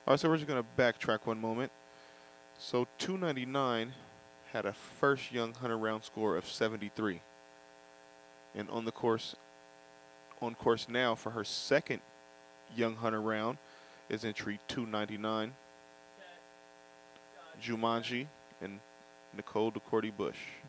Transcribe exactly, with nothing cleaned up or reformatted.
All right, so we're just going to backtrack one moment. So two ninety-nine had a first young hunter round score of seventy-three. And on the course, on course now for her second young hunter round is entry two ninety-nine, Jumanji and Nicole DeCourty Bush.